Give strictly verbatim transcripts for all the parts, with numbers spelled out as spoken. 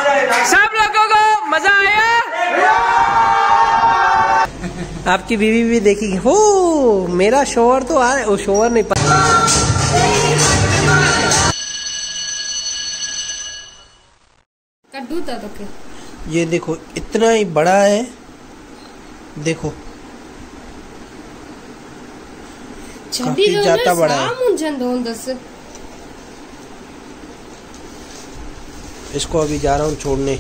सब लोगों को मजा आया? आपकी बीवी भी देखेगी। हो मेरा शोहर तो आ वो शोहर नहीं पता। कद्दू था तो क्या? ये देखो इतना ही बड़ा है, देखो काफी ज्यादा बड़ा है। इसको अभी जा रहा हूँ छोड़ने,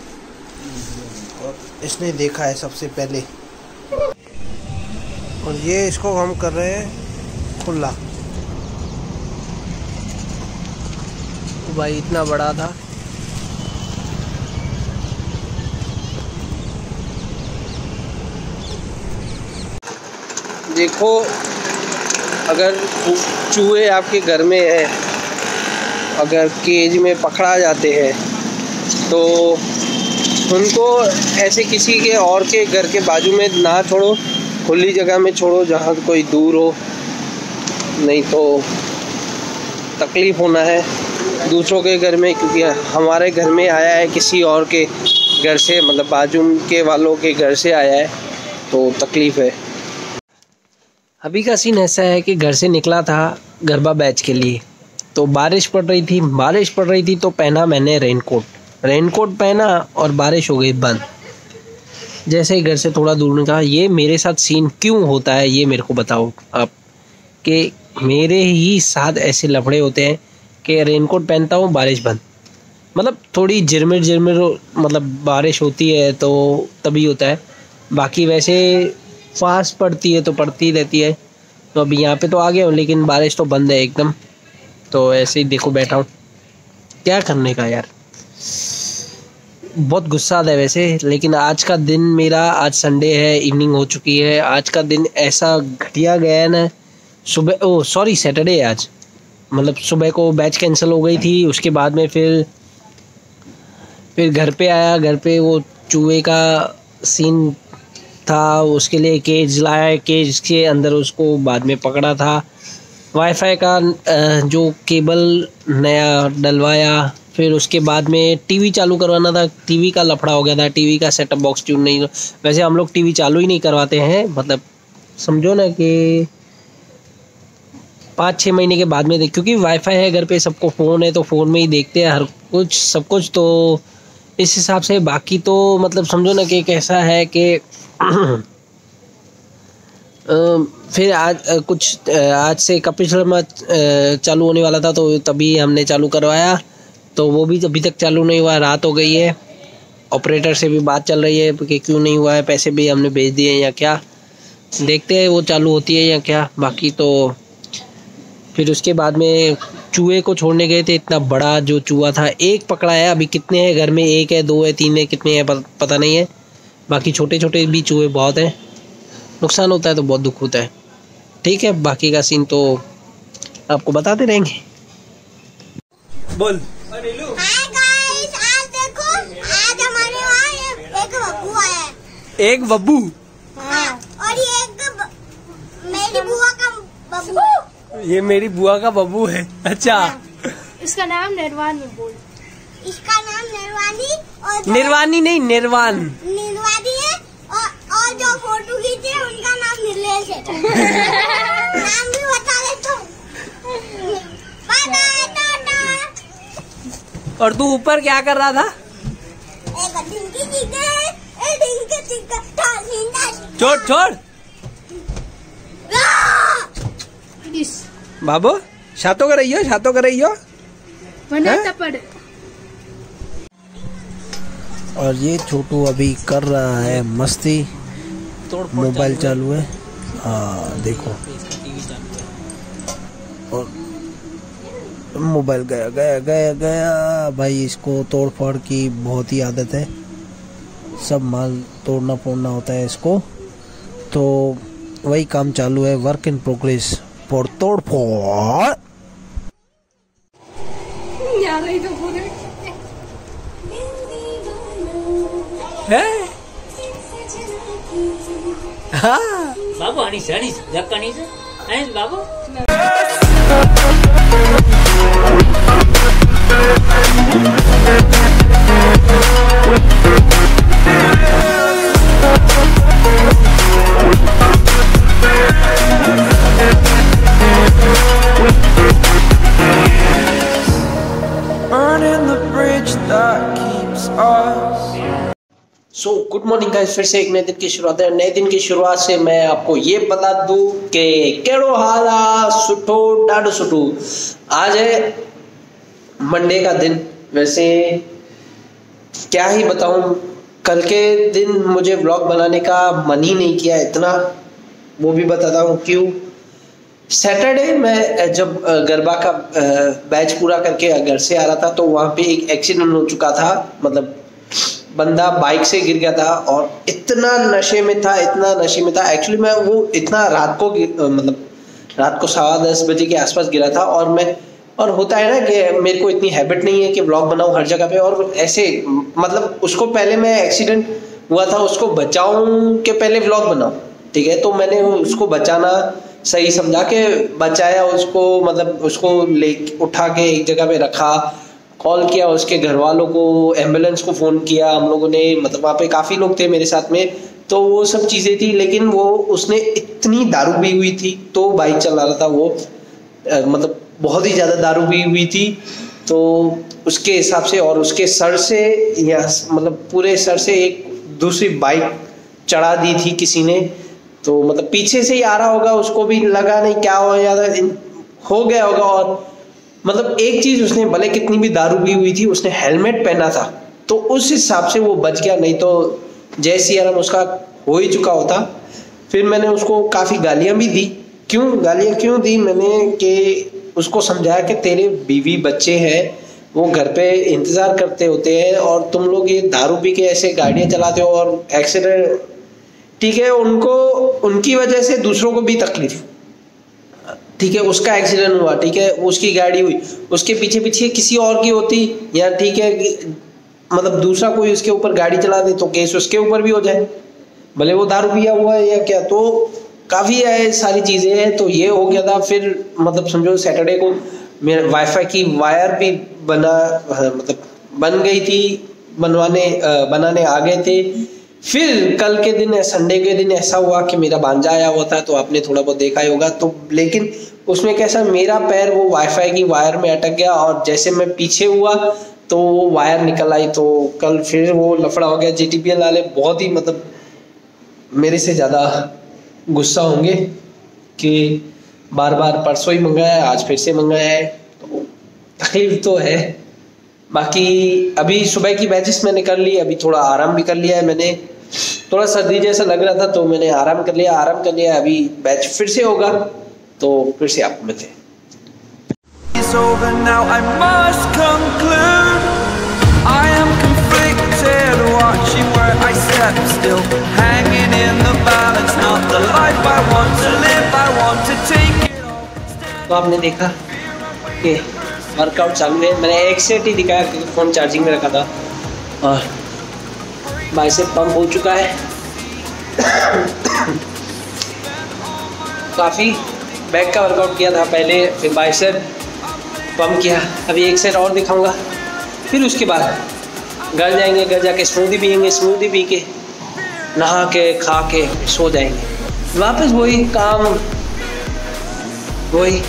और इसने देखा है सबसे पहले, और ये इसको हम कर रहे हैं खुला। तो भाई इतना बड़ा था। देखो अगर चूहे आपके घर में है, अगर केज में पकड़ा जाते हैं तो उनको ऐसे किसी के और के घर के बाजू में ना छोड़ो, खुली जगह में छोड़ो जहाँ कोई दूर हो, नहीं तो तकलीफ़ होना है दूसरों के घर में। क्योंकि हमारे घर में आया है किसी और के घर से, मतलब बाजू के वालों के घर से आया है, तो तकलीफ़ है। अभी का सीन ऐसा है कि घर से निकला था गरबा बैच के लिए, तो बारिश पड़ रही थी बारिश पड़ रही थी तो पहना मैंने रेनकोट रेनकोट पहना और बारिश हो गई बंद। जैसे ही घर से थोड़ा दूर निकला, ये मेरे साथ सीन क्यों होता है ये मेरे को बताओ आप, कि मेरे ही साथ ऐसे लफड़े होते हैं कि रेनकोट पहनता हूँ बारिश बंद, मतलब थोड़ी झिरमिर झिरमिर मतलब बारिश होती है तो तभी होता है, बाकी वैसे फास्ट पड़ती है तो पड़ती रहती है। तो अभी यहाँ पे तो आ गया हूँ लेकिन बारिश तो बंद है एकदम, तो ऐसे ही देखो बैठा हूँ, क्या करने का यार, बहुत गुस्सा आता है वैसे। लेकिन आज का दिन मेरा, आज संडे है, इवनिंग हो चुकी है, आज का दिन ऐसा घटिया गया है ना। सुबह ओ सॉरी सैटरडे है आज, मतलब सुबह को बैच कैंसिल हो गई थी, उसके बाद में फिर फिर घर पे आया, घर पे वो चूहे का सीन था, उसके लिए केज लाया, केज के अंदर उसको बाद में पकड़ा था, वाईफाई का जो केबल नया डलवाया, फिर उसके बाद में टीवी चालू करवाना था, टीवी का लफड़ा हो गया था, टीवी का सेटअप बॉक्स ट्यून नहीं, वैसे हम लोग टीवी चालू ही नहीं करवाते हैं, मतलब समझो ना कि पाँच छः महीने के बाद में देख, क्योंकि वाईफाई है घर पे, सबको फ़ोन है तो फ़ोन में ही देखते हैं हर कुछ सब कुछ, तो इस हिसाब से। बाकी तो मतलब समझो ना कि कैसा है कि फिर आज कुछ आज से कपिल शर्मा चालू होने वाला था, तो तभी हमने चालू करवाया, तो वो भी अभी तक चालू नहीं हुआ, रात हो गई है। ऑपरेटर से भी बात चल रही है कि क्यों नहीं हुआ है, पैसे भी हमने भेज दिए या क्या, देखते हैं वो चालू होती है या क्या। बाकी तो फिर उसके बाद में चूहे को छोड़ने गए थे, इतना बड़ा जो चूहा था, एक पकड़ा है, अभी कितने हैं घर में, एक है, दो है, तीन है, कितने हैं पता नहीं है, बाकी छोटे छोटे भी चूहे बहुत हैं, नुकसान होता है तो बहुत दुख होता है। ठीक है, बाकी का सीन तो आपको बताते रहेंगे। बोल। हाय गाइस, आज देखो, आज हमारे वहाँ एक बब्बू आया है। एक बब्बू? हाँ, और ये एक मेरी बुआ का बब्बू। ये मेरी बुआ का बब्बू है। अच्छा, इसका नाम निर्वाणी बोल। इसका नाम निर्वाणी और निर्वाणी नहीं निर्वाण निर्वाणी है, और और जो फोटो खींचे हैं उनका नाम नीलेश है। नाम भी बता दे तुम। Bye bye, tata. और तू ऊपर क्या कर रहा था? एक ढिंकी चिके, एक ढिंकी चिके, ठासिंदा। छोड़ छोड़ बाबू, शातो कर रही हो, शातो कर रही हो। और ये छोटू अभी कर रहा है मस्ती, मोबाइल चालू है। हाँ देखो, और मोबाइल गया गया गया गया। भाई इसको तोड़ फोड़ की बहुत ही आदत है, सब माल तोड़ना फोड़ना होता है इसको, तो वही काम चालू है, वर्क इन प्रोग्रेस फॉर तोड़ फोड़। हाँ बाबू हनीस हनीस जक्का नहीं है बाबू। We'll be right back. burn the bridge that keeps us. So good morning guys, फिर से एक नए दिन की शुरुआत है। नए दिन की शुरुआत से मैं आपको ये बता दूं कि केड़ो हाल आ, सुठो डाडो सुठो। आज है मंडे का दिन। वैसे क्या ही बताऊं, कल के दिन मुझे व्लॉग बनाने का मन ही नहीं किया इतना, वो भी बताता हूँ क्यों। सैटरडे मैं जब गरबा का बैच पूरा करके घर से आ रहा था तो वहाँ पे एक एक्सीडेंट हो चुका था। मतलब बंदा बाइक से गिर गया था और इतना नशे में था, इतना नशे में था। एक्चुअली मैं वो इतना रात को मतलब रात को सवा दस बजे के आसपास गिरा था। और मैं और होता है ना कि मेरे को इतनी हैबिट नहीं है कि व्लॉग बनाऊं हर जगह पे। और ऐसे मतलब उसको पहले मैं एक्सीडेंट हुआ था उसको बचाऊं के पहले व्लॉग बनाऊं, ठीक है। तो मैंने उसको बचाना सही समझा के बचाया उसको, मतलब उसको ले उठा के एक जगह पे रखा, कॉल किया उसके घर वालों को, एम्बुलेंस को फ़ोन किया हम लोगों ने। मतलब वहाँ पे काफ़ी लोग थे मेरे साथ में, तो वो सब चीज़ें थी। लेकिन वो उसने इतनी दारू पी हुई थी, तो बाइक चला रहा था वो, आ, मतलब बहुत ही ज़्यादा दारू पी हुई थी। तो उसके हिसाब से और उसके सर से या मतलब पूरे सर से एक दूसरी बाइक चढ़ा दी थी किसी ने। तो मतलब पीछे से ही आ रहा होगा, उसको भी लगा नहीं क्या हो जाता हो गया होगा। और मतलब एक चीज, उसने भले कितनी भी दारू पी हुई थी उसने हेलमेट पहना था, तो उस हिसाब से वो बच गया, नहीं तो जय सिया राम उसका हो ही चुका होता। फिर मैंने उसको काफ़ी गालियाँ भी दी। क्यों गालियाँ क्यों दी मैंने, कि उसको समझाया कि तेरे बीवी बच्चे हैं, वो घर पे इंतज़ार करते होते हैं और तुम लोग ये दारू पी के ऐसे गाड़ियाँ चलाते हो और एक्सीडेंट, ठीक है। उनको उनकी वजह से दूसरों को भी तकलीफ, ठीक है। उसका एक्सीडेंट हुआ, ठीक है, उसकी गाड़ी हुई, उसके पीछे पीछे किसी और की होती या ठीक है, मतलब दूसरा कोई उसके ऊपर गाड़ी चला दे तो केस उसके ऊपर भी हो जाए, भले वो दारू पिया हुआ है या क्या। तो काफ़ी है सारी चीज़ें हैं। तो ये हो गया था। फिर मतलब समझो सैटरडे को मेरे वाईफाई की वायर भी बना मतलब बन गई थी, बनवाने बनाने आ गए थे। फिर कल के दिन संडे के दिन ऐसा हुआ कि मेरा भांजा आया हुआ था, तो आपने थोड़ा बहुत देखा ही होगा। तो लेकिन उसमें कैसा, मेरा पैर वो वाईफाई की वायर में अटक गया और जैसे मैं पीछे हुआ तो वो वायर निकल आई। तो कल फिर वो लफड़ा हो गया। जीटीपीएल वाले बहुत ही मतलब मेरे से ज़्यादा गुस्सा होंगे कि बार बार परसों ही मंगाया है, आज फिर से मंगाया है। तो तकलीफ तो है। बाकी अभी सुबह की बैचेस मैंने कर ली, अभी थोड़ा आराम भी कर लिया है मैंने। थोड़ा सर्दी जैसा लग रहा था तो मैंने आराम कर लिया आराम कर लिया अभी बैच फिर से होगा तो फिर से आपको मिलते हैं। It's over now, I must conclude. I am conflicted, watching where I step still, hanging in the balance, not the life I want to live. I want to take it all. तो आपने देखा कि workout चालू है। मैंने एक set ही दिखाया क्योंकि फ़ोन चार्जिंग में रखा था और बाइसेप पंप हो चुका है। काफ़ी बैक का वर्कआउट किया था पहले, फिर बाइसेप पंप किया। अभी एक सेट और दिखाऊंगा, फिर उसके बाद घर जाएंगे, घर जाके स्मूदी पियेंगे, स्मूदी पी के नहा के खा के सो जाएंगे। वापस वही काम वही।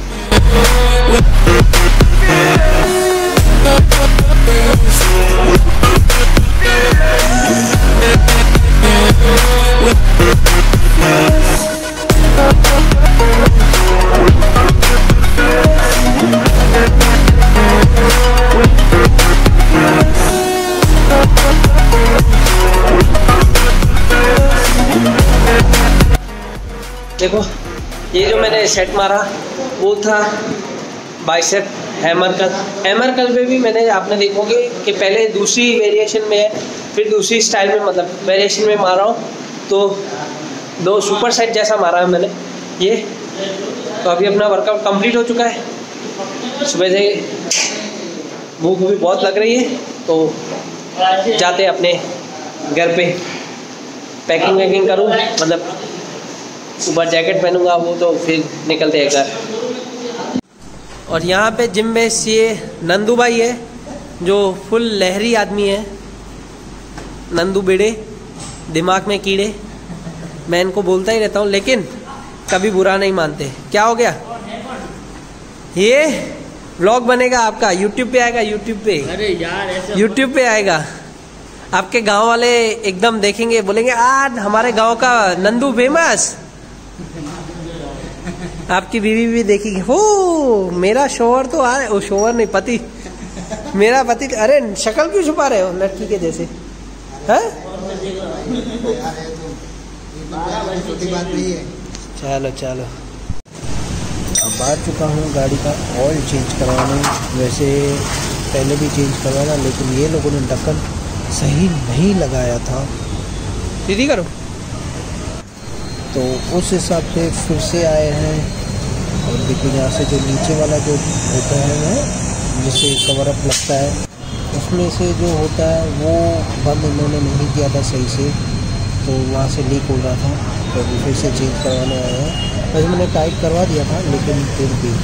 देखो ये जो मैंने सेट मारा वो था बाइसेप हैमर कल। हैमर कल पे भी मैंने आपने देखोगे कि पहले दूसरी वेरिएशन में है, फिर दूसरी स्टाइल में मतलब वेरिएशन में मारा हूँ। तो दो सुपर सेट जैसा मारा है मैंने ये। तो अभी अपना वर्कआउट कंप्लीट हो चुका है। सुबह से भूख भी बहुत लग रही है तो जाते अपने घर पे पैकिंग वैकिंग करूँ, मतलब ऊपर जैकेट पहनूंगा वो, तो फिर निकलते हैं घर। और यहाँ पे जिम में ये नंदू भाई है जो फुल लहरी आदमी है। नंदू बेड़े, दिमाग में कीड़े, मैं इनको बोलता ही रहता हूँ लेकिन कभी बुरा नहीं मानते। क्या हो गया ये व्लॉग बनेगा आपका, यूट्यूब पे आएगा, यूट्यूब पे। अरे यार ऐसे यूट्यूब पे आएगा, आपके गांव वाले एकदम देखेंगे, बोलेंगे आज हमारे गांव का नंदू फेमस। आपकी बीवी भी देखेगी, हो मेरा शोहर तो आ रहा है, वो शोहर नहीं पति, मेरा पति। अरे शक्ल क्यों छुपा रहे हो लड़की के जैसे, हैं? चलो चलो, अब आ चुका हूँ गाड़ी का ऑयल चेंज करवाने। वैसे पहले भी चेंज करवाना, लेकिन ये लोगों ने ढक्कन सही नहीं लगाया था। सीधी करो। तो उस हिसाब से फिर से आए हैं। और देखो यहाँ से जो नीचे वाला जो होता है ना, जिसे कवर अप लगता है, उसमें से जो होता है वो बंद इन्होंने नहीं किया था सही से, तो वहाँ से लीक हो रहा था। तो अभी फिर से चेंज करवाने आए हैं। वैसे मैंने टाइट करवा दिया था, लेकिन फिर भी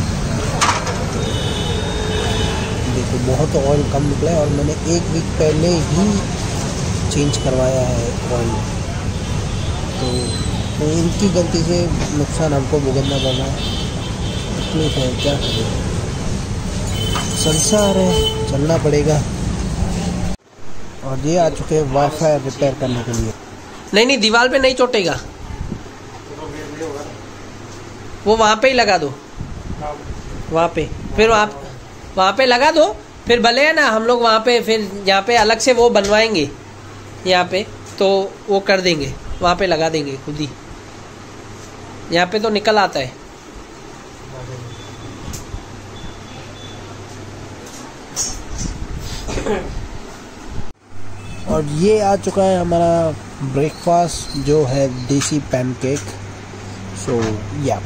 देखो बहुत ऑयल कम निकला है। और मैंने एक वीक पहले ही चेंज करवाया है ऑयल, तो, तो इनकी गलती से नुकसान हमको भुगतना पड़ रहा है। तकलीफ है, क्या करें, संसार है, चलना पड़ेगा। और ये आ चुके हैं वाईफाई रिपेयर करने के लिए। नहीं नहीं, दीवार पे नहीं चोटेगा, वो वहाँ पे ही लगा दो, वहाँ पे फिर आप वहाँ पे लगा दो, फिर भले है ना हम लोग वहाँ पे फिर यहाँ पे अलग से वो बनवाएंगे, यहाँ पे तो वो कर देंगे, वहाँ पे लगा देंगे खुद ही। यहाँ पे तो निकल आता है। और ये आ चुका है हमारा ब्रेकफास्ट, जो है देसी पैनकेक। सो या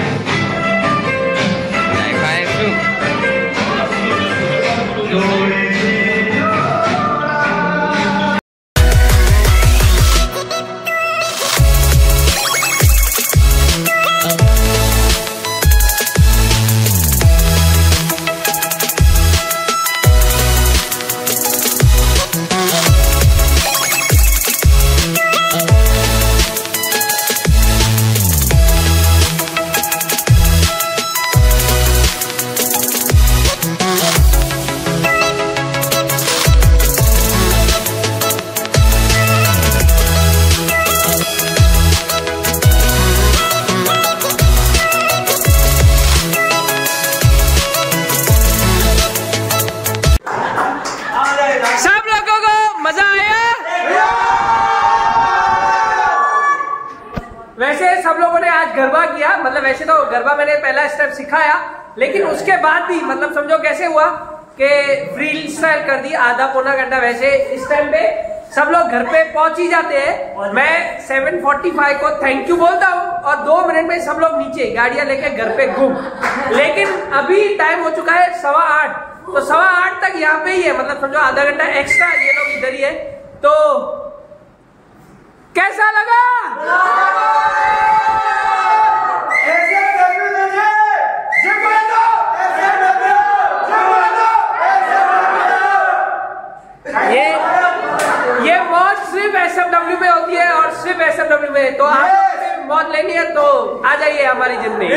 वैसे सब लोगों ने आज गरबा किया, मतलब वैसे तो गरबा मैंने पहला स्टेप सिखाया, लेकिन उसके बाद भी मतलब समझो कैसे हुआ कि फ्री स्टाइल कर दी आधा पौना घंटा। वैसे इस टाइम पे सब लोग घर पे पहुंच ही जाते हैं। मैं सात पैंतालीस को थैंक यू बोलता हूँ और दो मिनट में सब लोग नीचे गाड़ियां लेके घर पे घूम। लेकिन अभी टाइम हो चुका है सवा आठ, तो सवा आठ तक यहाँ पे ही है, मतलब समझो आधा घंटा एक्स्ट्रा ये लोग इधर ही है। तो कैसा लगा? ये ये मौज सिर्फ एस एफ डब्ल्यू में होती है और सिर्फ एस एफ डब्ल्यू में। तो आप मौज लेनी है तो आ जाइए हमारी जिम में।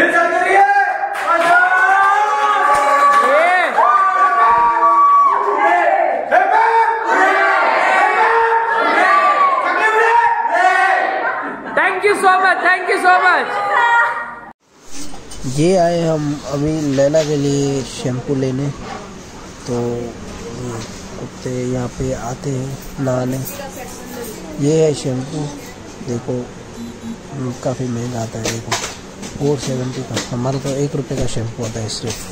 Thank you so much, thank you so much. ये आए हम अभी लैला के लिए शैम्पू लेने, तो कुत्ते यहाँ पे आते हैं नहाने। ये है शैम्पू, देखो काफ़ी महंगा आता है, देखो फोर सेवेंटी का। हमारा तो एक रुपये का शैम्पू आता है सिर्फ।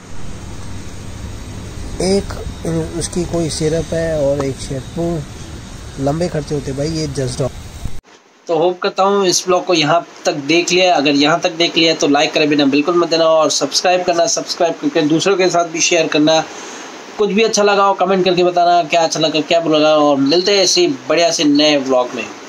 एक उसकी कोई सिरप है और एक शैम्पू, लंबे खर्चे होते भाई। ये जस्ट डॉग। तो होप करता हूँ इस ब्लॉग को यहाँ तक देख लिया। अगर यहाँ तक देख लिया तो लाइक करे बिना बिल्कुल मत देना, और सब्सक्राइब करना, सब्सक्राइब करके दूसरों के साथ भी शेयर करना। कुछ भी अच्छा लगा हो कमेंट करके बताना, क्या अच्छा लगा क्या बुरा लगा। और मिलते हैं ऐसे बढ़िया से नए ब्लॉग में।